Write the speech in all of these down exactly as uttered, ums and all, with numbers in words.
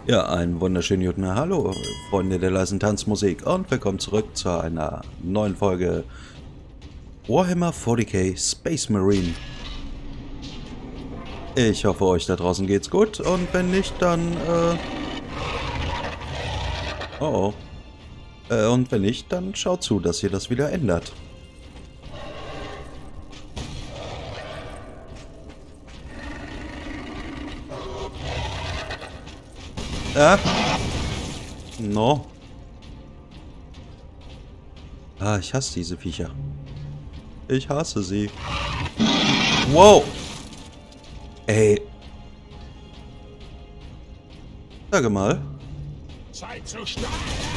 Ja, einen wunderschönen guten Hallo, Freunde der leisen Tanzmusik, und willkommen zurück zu einer neuen Folge Warhammer vierzig K Space Marine. Ich hoffe, euch da draußen geht's gut, und wenn nicht, dann, äh... Oh oh. Äh, und wenn nicht, dann schaut zu, dass ihr das wieder ändert. Ah! No. Ah, ich hasse diese Viecher. Ich hasse sie. Wow! Ey. Sage mal. Zeit zu starten.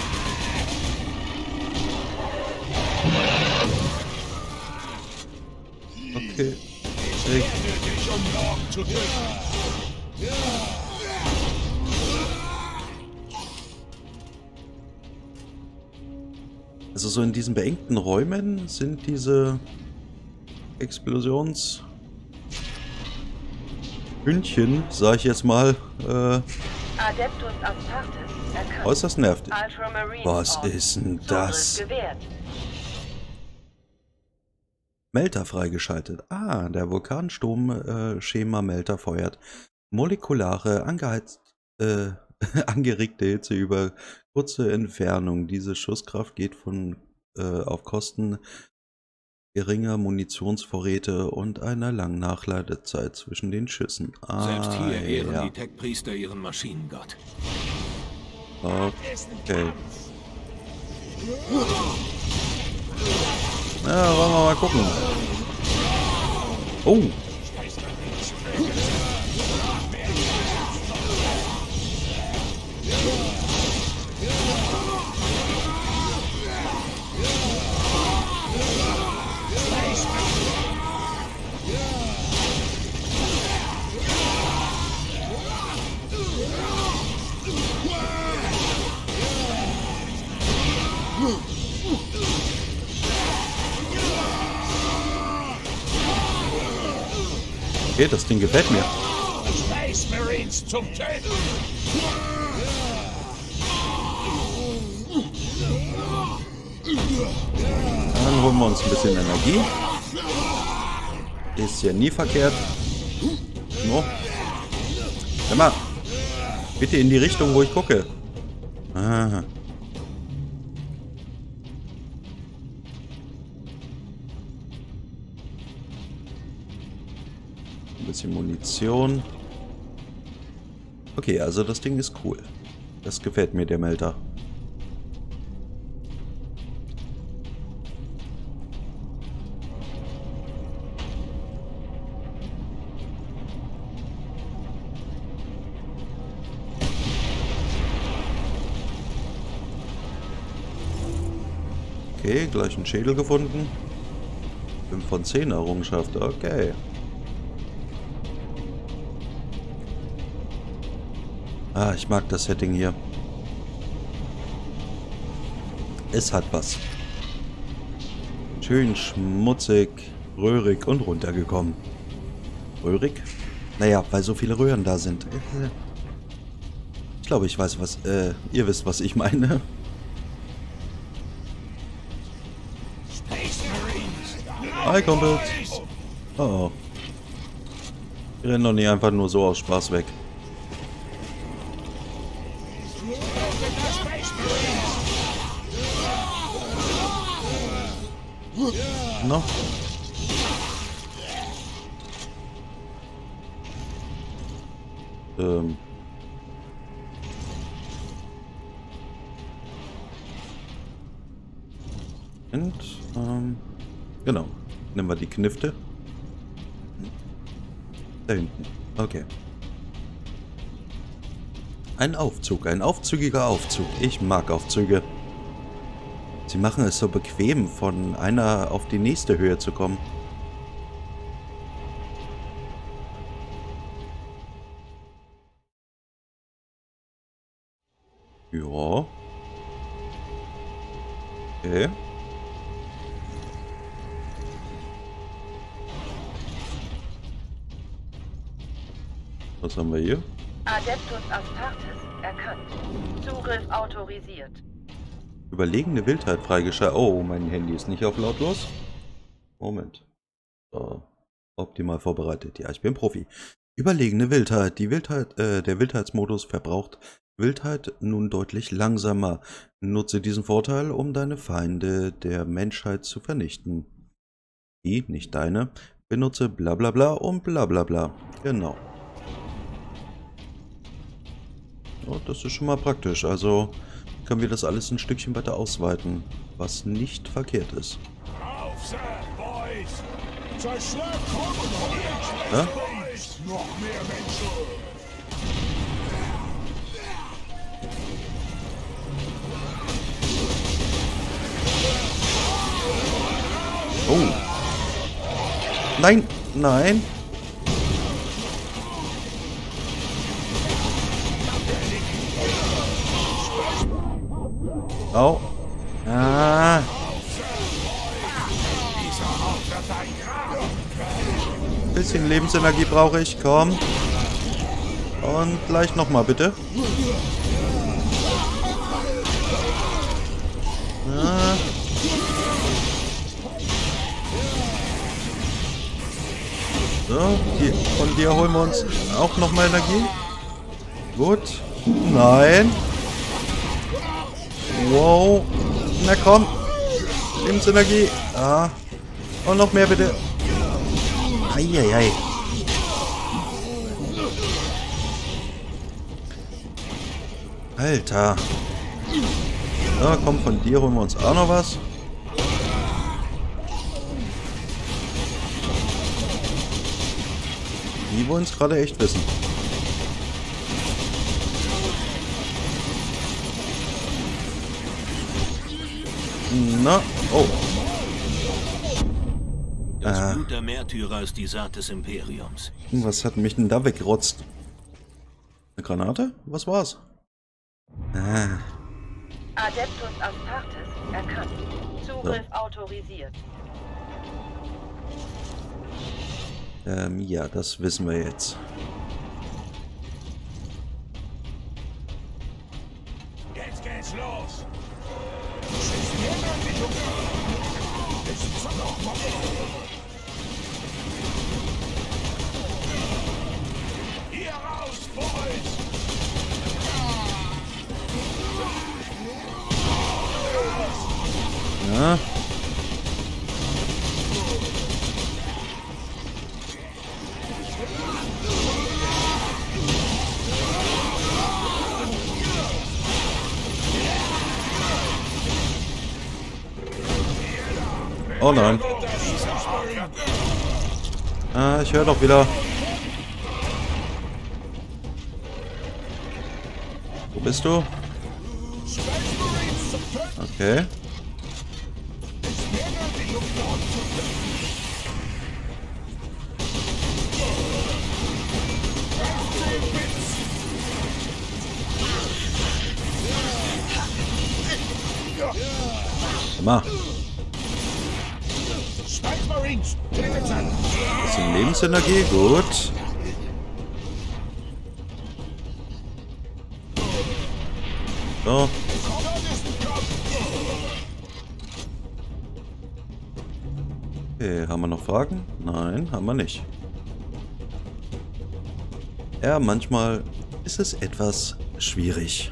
Okay. Ich werde dich, um morgen zu töten. Also so in diesen beengten Räumen sind diese Explosions Hündchen, sag ich jetzt mal, äh, Adeptus Astartes erkannt. äußerst nervig. Ultramarine Was on. ist denn das? Zugriff gewährt. Melter freigeschaltet. Ah, der Vulkansturm-Schema-Melter feuert molekulare, angeheizt, äh, angeregte Hitze über kurze Entfernung. Diese Schusskraft geht von äh, auf Kosten geringer Munitionsvorräte und einer langen Nachladezeit zwischen den Schüssen. Ah, Selbst hier ehren ja. die Tech-Priester ihren Maschinengott. Okay. Na, wollen wir mal gucken. Oh. Okay, das Ding gefällt mir. Space Marines zum Töten. Dann holen wir uns ein bisschen Energie. Ist ja nie verkehrt. No. Hör mal. Bitte in die Richtung, wo ich gucke. Ah. Ein bisschen Munition. Okay, also das Ding ist cool. Das gefällt mir, der Melter. Okay, gleich einen Schädel gefunden. fünf von zehn Errungenschaft, okay. Ah, ich mag das Setting hier. Es hat was. Schön schmutzig, röhrig und runtergekommen. Röhrig? Naja, weil so viele Röhren da sind. Ich glaube, ich weiß, was... Äh, ihr wisst, was ich meine. Space Marines. Hi, Kumpels. Oh oh. Wir rennen doch nicht einfach nur so aus Spaß weg. No. Ähm. Und, ähm, genau. Nehmen wir die Knifte. Da hinten. Okay. Ein Aufzug, ein aufzügiger Aufzug. Ich mag Aufzüge. Sie machen es so bequem, von einer auf die nächste Höhe zu kommen. Ja. Okay. Was haben wir hier? Adeptus Astartes erkannt. Zugriff autorisiert. Überlegene Wildheit freigeschaltet. Oh, mein Handy ist nicht auf lautlos. Moment. So. Optimal vorbereitet. Ja, ich bin Profi. Überlegene Wildheit. Die Wildheit, äh, der Wildheitsmodus verbraucht Wildheit nun deutlich langsamer. Nutze diesen Vorteil, um deine Feinde der Menschheit zu vernichten. Die, nicht deine. Benutze bla bla bla und bla bla bla. Genau. Oh, das ist schon mal praktisch. Also können wir das alles ein Stückchen weiter ausweiten, was nicht verkehrt ist. Auf, Sir, Boys! Zerschlag kommen! Ja? Noch mehr Menschen! Oh. Nein, nein. Au. Ah. Bisschen Lebensenergie brauche ich, komm. Und gleich nochmal, bitte. Ah. So, hier, von dir holen wir uns auch nochmal Energie. Gut. Nein. Wow. Na komm. Lebensenergie. Ah. Und noch mehr bitte. Eieiei. Alter. So, komm, von dir holen wir uns auch noch was. Die wollen es gerade echt wissen. Na, oh. Das Ah. Blut der Märtyrer ist die Saat des Imperiums. Was hat mich denn da weggerotzt? Eine Granate? Was war's? Ah. Adeptus Astartes erkannt. Zugriff autorisiert. Ähm, ja, das wissen wir jetzt. Jetzt geht's los! Hier raus, Boys! Ja. Oh nein. Ah, ich höre doch wieder. Wo bist du? Okay. Mal. Space Marines! Bisschen Lebensenergie, gut. So. Okay, haben wir noch Fragen? Nein, haben wir nicht. Ja, manchmal ist es etwas schwierig.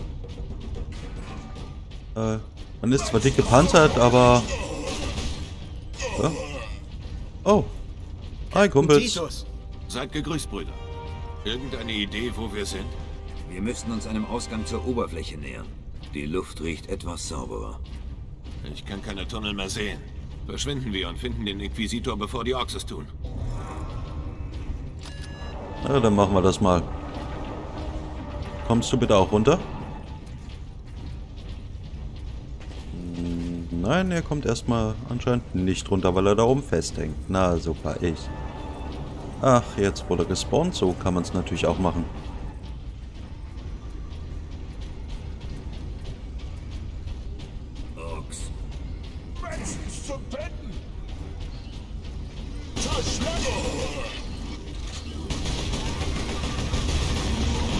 Äh, man ist zwar dick gepanzert, aber... Ja. Oh. Hi, Kumpels. Titus, Seid gegrüßt, Brüder. Irgendeine Idee, wo wir sind? wir müssten uns einem Ausgang zur Oberfläche nähern. Die Luft riecht etwas sauberer. Ich kann keine Tunnel mehr sehen. Verschwinden wir und finden den Inquisitor, bevor die Orks es tun. Na, dann machen wir das mal. Kommst du bitte auch runter? Hm, nein, er kommt erstmal anscheinend nicht runter, weil er da oben festhängt. Na, super, ich. Ach, jetzt wurde gespawnt. So kann man es natürlich auch machen. Orks. Menschen zum Betten! Zerschlagen!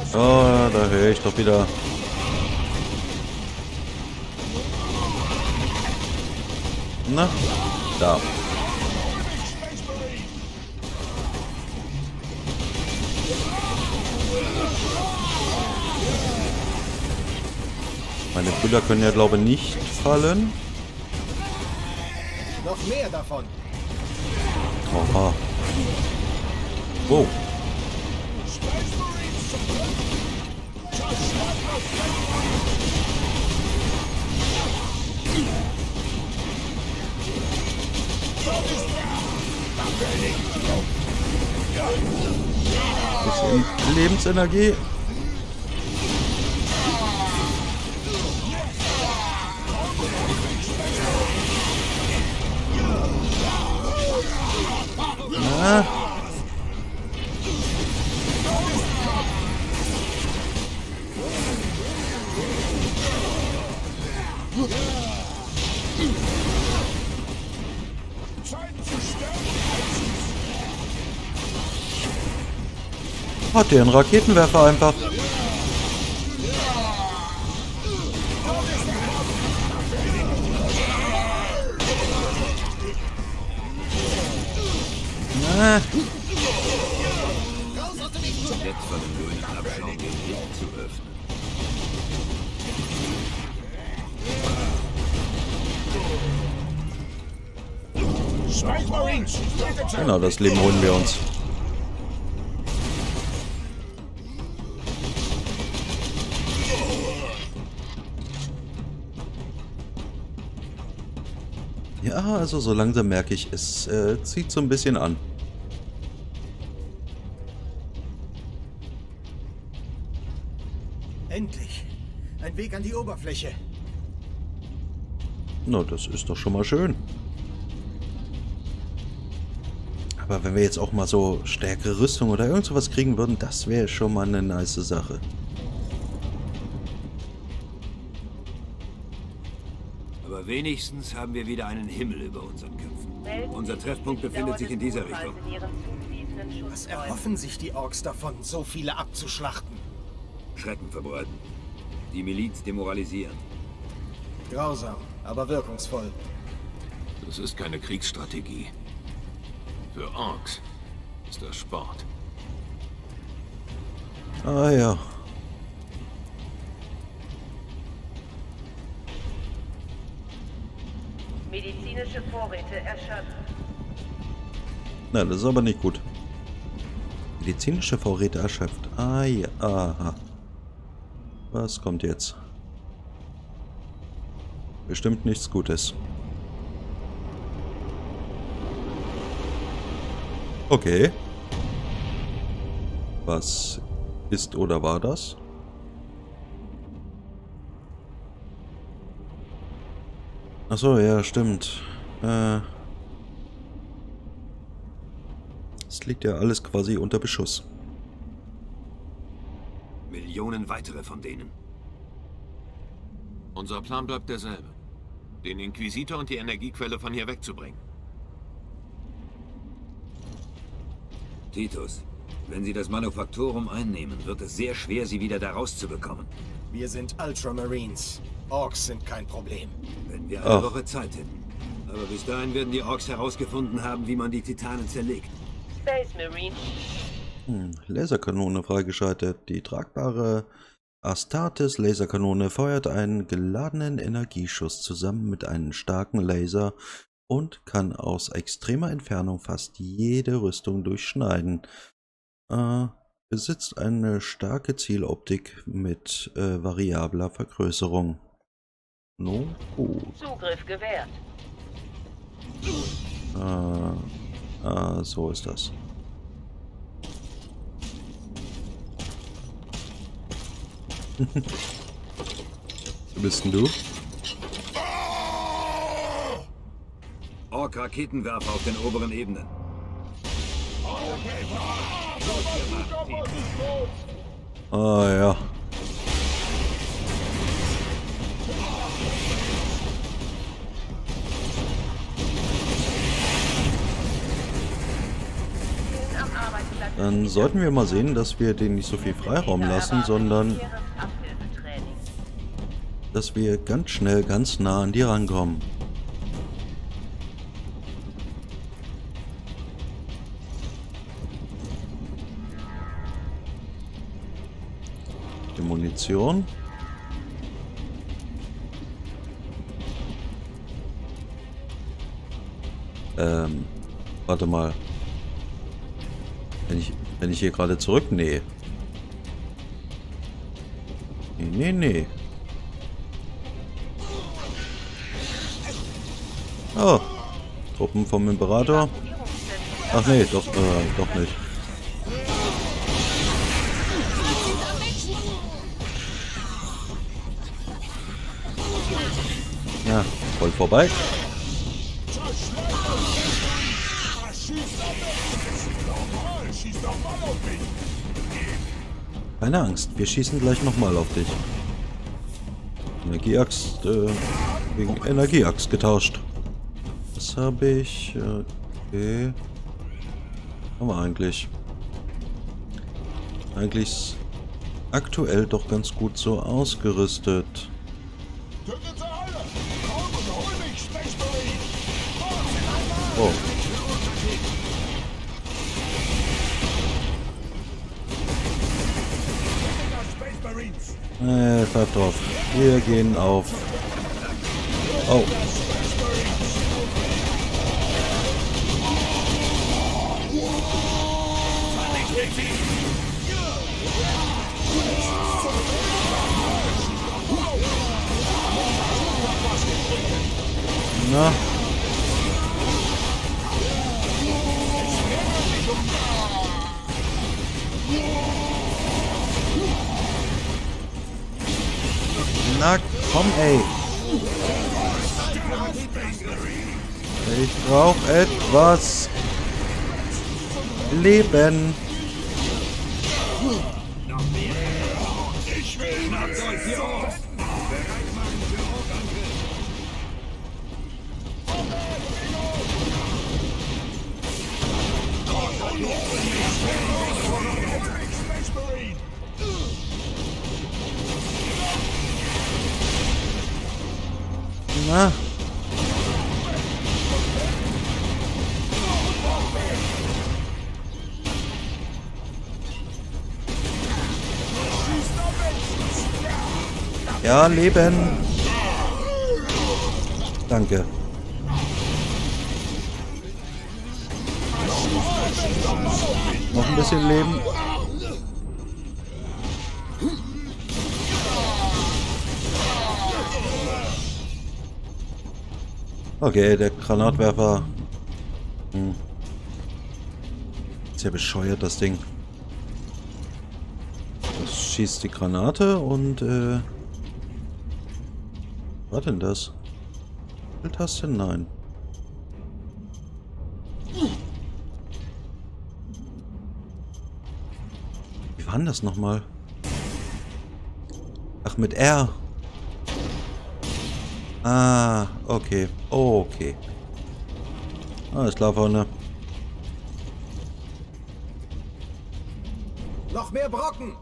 Oh, da höre ich doch wieder. Na, da. Meine Brüder können ja, glaube ich, nicht fallen. Noch mehr davon. Oha. Wow. Bisschen Lebensenergie. Na. Hat der einen Raketenwerfer einfach. Na. Jetzt von dem grünen Abschaum den Licht zu öffnen. Space Marines! Genau, das Leben holen wir uns. Ja, also so langsam merke ich, es äh, zieht so ein bisschen an. Endlich. Ein Weg an die Oberfläche. Na, das ist doch schon mal schön. Aber wenn wir jetzt auch mal so stärkere Rüstung oder irgend sowas kriegen würden, das wäre schon mal eine nice Sache. Aber wenigstens haben wir wieder einen Himmel über unseren Köpfen. Unser Treffpunkt befindet sich in dieser Richtung. Was erhoffen sich die Orks davon, so viele abzuschlachten? Schrecken verbreiten. Die Miliz demoralisieren. Grausam, aber wirkungsvoll. Das ist keine Kriegsstrategie. Für Orks ist das Sport. Ah ja. Medizinische Vorräte erschöpft. Na, das ist aber nicht gut. Medizinische Vorräte erschöpft. Ah ja, aha. Was kommt jetzt? Bestimmt nichts Gutes. Okay. Was ist oder war das? Ach so, ja, stimmt. Äh, es liegt ja alles quasi unter Beschuss. Millionen weitere von denen. Unser Plan bleibt derselbe. Den Inquisitor und die Energiequelle von hier wegzubringen. Titus, wenn sie das Manufaktorum einnehmen, wird es sehr schwer, sie wieder da rauszubekommen. Wir sind Ultramarines. Orks sind kein Problem. Wenn wir eine Ach. Woche Zeit hätten. Aber bis dahin werden die Orks herausgefunden haben, wie man die Titanen zerlegt. Space Marine. Hm, Laserkanone freigeschaltet. Die tragbare Astartes Laserkanone feuert einen geladenen Energieschuss zusammen mit einem starken Laser und kann aus extremer Entfernung fast jede Rüstung durchschneiden. Äh, besitzt eine starke Zieloptik mit äh, variabler Vergrößerung. No, gut. Zugriff gewährt. Äh, ah, so ist das. Wo bist denn du? Ork-Raketenwerfer auf den oberen Ebenen. Ah ja. Am Arbeiten dann sollten wir mal sehen, dass wir denen nicht so viel Freiraum lassen, sondern dass wir ganz schnell ganz nah an die rankommen. Die Munition. Ähm, warte mal. Wenn ich, wenn ich hier gerade zurück? Nee. Nee, nee, nee. Oh. Truppen vom Imperator. Ach nee, doch, äh, doch nicht. Ja, voll vorbei. Keine Angst, wir schießen gleich nochmal auf dich. Energieaxt, äh, gegen Energieaxt getauscht. Was habe ich? Okay. Haben wir eigentlich. Eigentlich aktuell doch ganz gut so ausgerüstet. Oh. Äh, pfeif drauf. Wir gehen auf. Oh. Na. Na komm, ey. Ich brauche etwas Leben. Ich will nicht Na. Ja, Leben. Danke. Noch ein bisschen Leben. Okay, der Granatwerfer. Hm. Ist ja bescheuert, das Ding. Das schießt die Granate und äh. Was denn das? Taste? Nein. Wie war denn das nochmal? Ach, mit R. Ah, okay. Okay. Alles klar, Freunde. Noch mehr Brocken!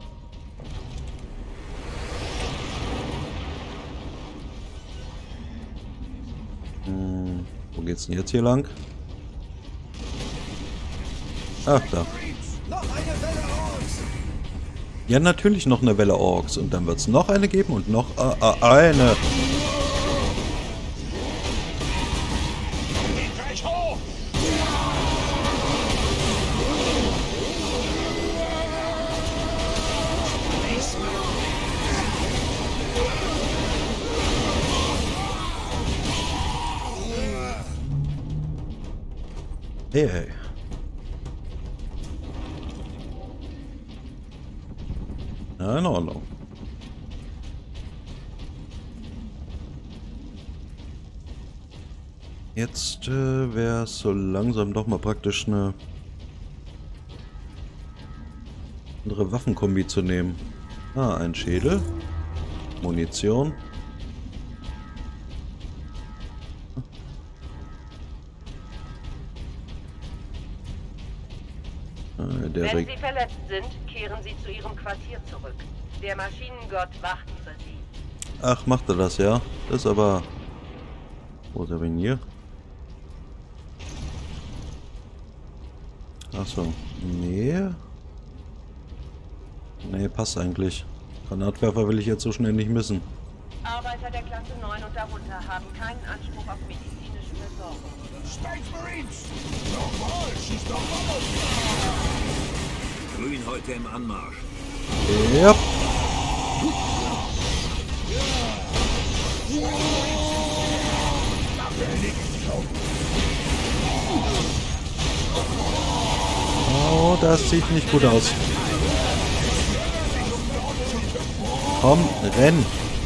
Hm, wo geht's denn jetzt hier lang? Ach, da. Noch eine Welle Orks! Ja, natürlich noch eine Welle Orks. Und dann wird es noch eine geben und noch äh, äh, eine. gleich hoch! Hey, hey. Ja, in Ordnung. Jetzt äh, wäre es so langsam doch mal praktisch eine andere Waffenkombi zu nehmen. Ah, ein Schädel. Munition. Äh, der Wenn Reg Sie verletzt sind, kehren Sie zu Ihrem Quartier zurück. Der Maschinengott wacht über Sie. Ach, macht er das, ja? Das ist aber... Wo ist er denn hier? Achso. Nee. Nee, passt eigentlich. Granatwerfer will ich jetzt so schnell nicht missen. Arbeiter der Klasse neun und darunter haben keinen Anspruch auf medizinische Versorgung. Space Marines! Jawohl, schießt doch raus! Grün heute im Anmarsch. Ja. Oh, das sieht nicht gut aus. Komm, renn.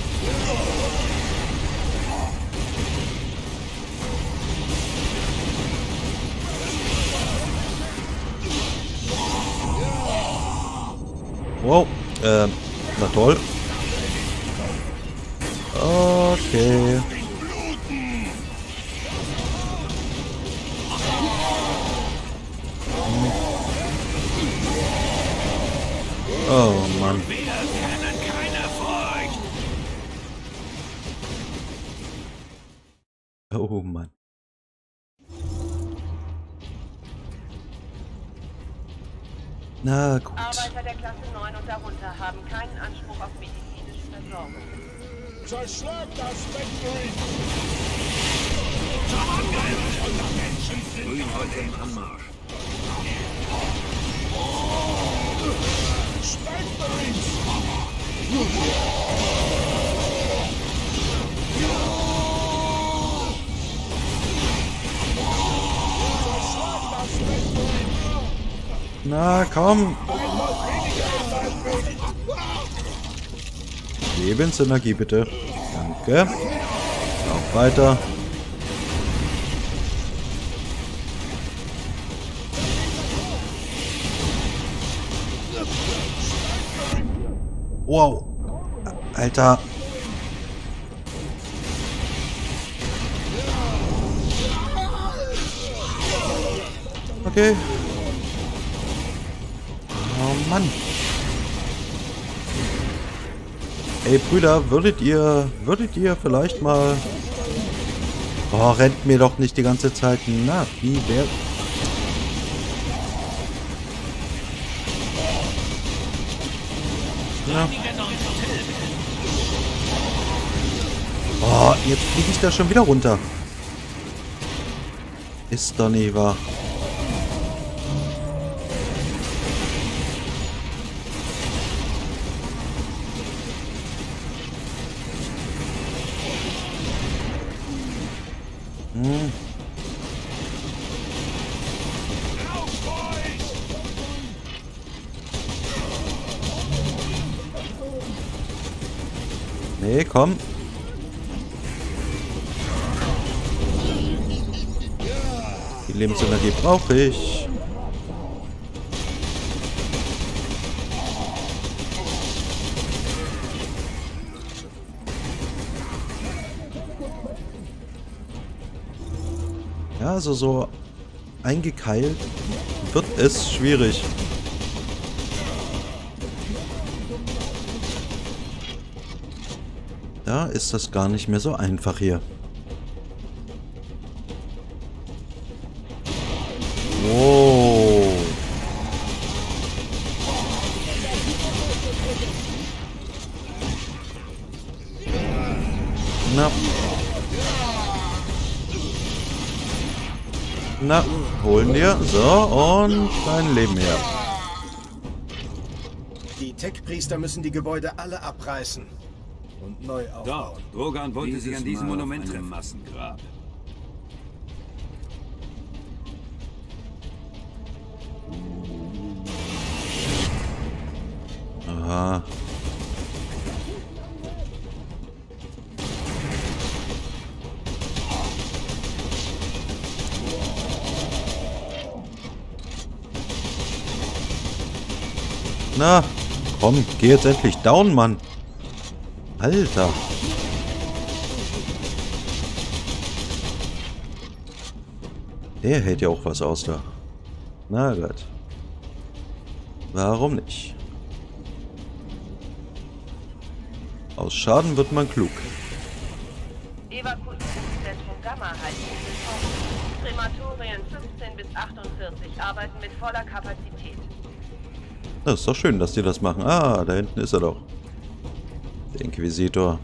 Wow, ähm, na toll. Okay. Oh Mann. Wir kennen keine Furcht! Oh Mann. Na gut. Arbeiter der Klasse neun und darunter haben keinen Anspruch auf medizinische Versorgung. Zerschlag das Space Marines! Zum Angriff! Unser Menschen sind Grün heute im Anmarsch. Space Marines! Zerschlag das Space Marines! Na komm. Lebensenergie bitte. Danke. Auch weiter. Wow. Alter. Okay. Oh Mann. Ey Brüder, würdet ihr, würdet ihr vielleicht mal... Oh, rennt mir doch nicht die ganze Zeit nach. Wie wer... Ja. Oh, jetzt fliege ich da schon wieder runter. Ist doch nicht wahr. Hm. Nee, komm. Die Lebensenergie brauche ich. Ja, also so eingekeilt wird es schwierig. Da ist das gar nicht mehr so einfach hier. Wow. Na. Na, holen dir. So, und dein Leben her. Die Tech-Priester müssen die Gebäude alle abreißen und neu Doch, aufbauen. Drogan wollte sich an diesem Monument treffen. Massengrab. Aha. Na, komm, geh jetzt endlich down, Mann. Alter. Der hält ja auch was aus da. Na gut. Warum nicht? Aus Schaden wird man klug. Evakuierungszentrum Gamma halten willkommen. Krematorien fünfzehn bis achtundvierzig arbeiten mit voller Kapazität. Das ist doch schön, dass die das machen. Ah, da hinten ist er doch. Der Inquisitor.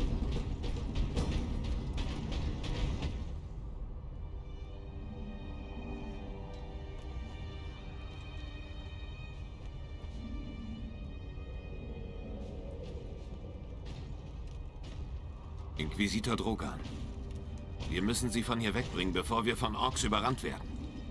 Inquisitor Drogan. Wir müssen sie von hier wegbringen, bevor wir von Orks überrannt werden.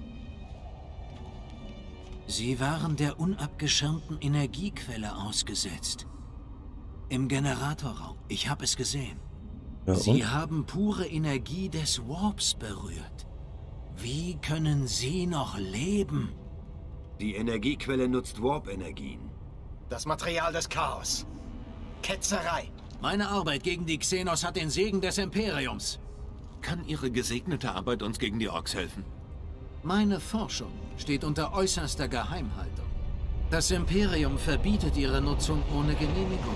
Sie waren der unabgeschirmten Energiequelle ausgesetzt. Im Generatorraum. Ich habe es gesehen. Ja, Sie und? haben pure Energie des Warps berührt. Wie können Sie noch leben? Die Energiequelle nutzt Warp-Energien. Das Material des Chaos. Ketzerei. Meine Arbeit gegen die Xenos hat den Segen des Imperiums. Kann Ihre gesegnete Arbeit uns gegen die Orks helfen? Meine Forschung steht unter äußerster Geheimhaltung. Das Imperium verbietet ihre Nutzung ohne Genehmigung.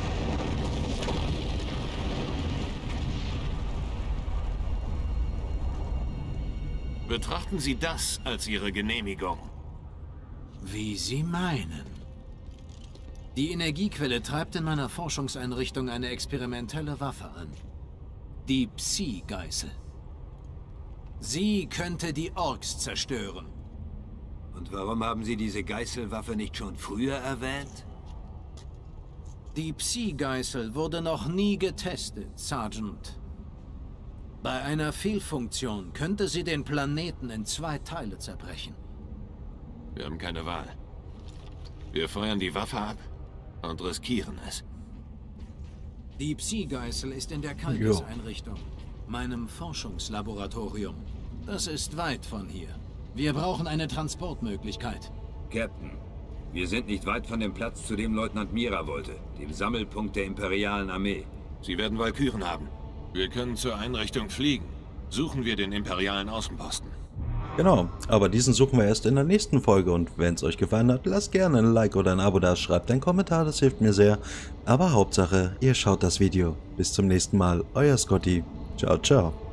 Betrachten Sie das als Ihre Genehmigung. Wie Sie meinen. Die Energiequelle treibt in meiner Forschungseinrichtung eine experimentelle Waffe an. Die Psi-Geißel. Sie könnte die Orks zerstören. Und warum haben Sie diese Geißelwaffe nicht schon früher erwähnt? Die Psi-Geißel wurde noch nie getestet, Sergeant. Bei einer Fehlfunktion könnte sie den Planeten in zwei Teile zerbrechen. Wir haben keine Wahl. Wir feuern die Waffe ab und riskieren es. Die Psi-Geißel ist in der Kalkis-Einrichtung, meinem Forschungslaboratorium. Das ist weit von hier. Wir brauchen eine Transportmöglichkeit. Captain, wir sind nicht weit von dem Platz, zu dem Leutnant Mira wollte, dem Sammelpunkt der imperialen Armee. Sie werden Walküren haben. Wir können zur Einrichtung fliegen. Suchen wir den imperialen Außenposten. Genau, aber diesen suchen wir erst in der nächsten Folge und wenn es euch gefallen hat, lasst gerne ein Like oder ein Abo da, schreibt einen Kommentar, das hilft mir sehr. Aber Hauptsache, ihr schaut das Video. Bis zum nächsten Mal, euer Scotty. Ciao, ciao.